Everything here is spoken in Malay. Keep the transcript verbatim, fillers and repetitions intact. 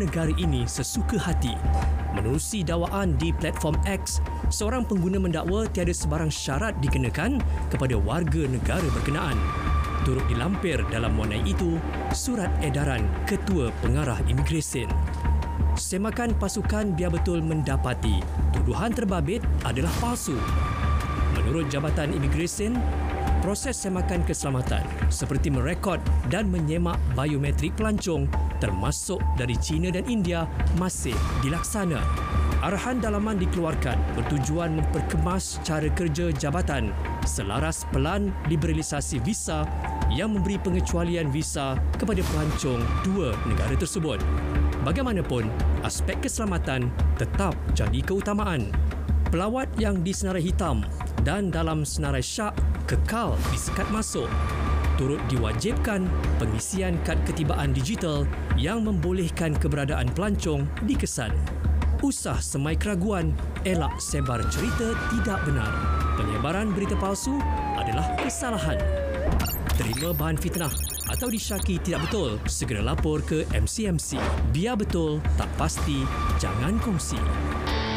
negara ini sesuka hati. Menerusi dakwaan di platform X, seorang pengguna mendakwa tiada sebarang syarat dikenakan kepada warga negara berkenaan. Turut dilampir dalam monai itu surat edaran Ketua Pengarah Imigresen. Semakan pasukan biar betul mendapati tuduhan terbabit adalah palsu. Menurut Jabatan Imigresen, proses semakan keselamatan seperti merekod dan menyemak biometrik pelancong termasuk dari China dan India masih dilaksana. Arahan dalaman dikeluarkan bertujuan memperkemas cara kerja jabatan selaras pelan liberalisasi visa yang memberi pengecualian visa kepada pelancong dua negara tersebut. Bagaimanapun, aspek keselamatan tetap jadi keutamaan. Pelawat yang disenarai hitam dan dalam senarai syak kekal disekat masuk. Turut diwajibkan pengisian kad ketibaan digital yang membolehkan keberadaan pelancong dikesan. Usah semai keraguan, elak sebar cerita tidak benar. Penyebaran berita palsu adalah kesalahan. Terima bahan fitnah atau disyaki tidak betul, segera lapor ke M C M C. Biar betul, tak pasti, jangan kongsi.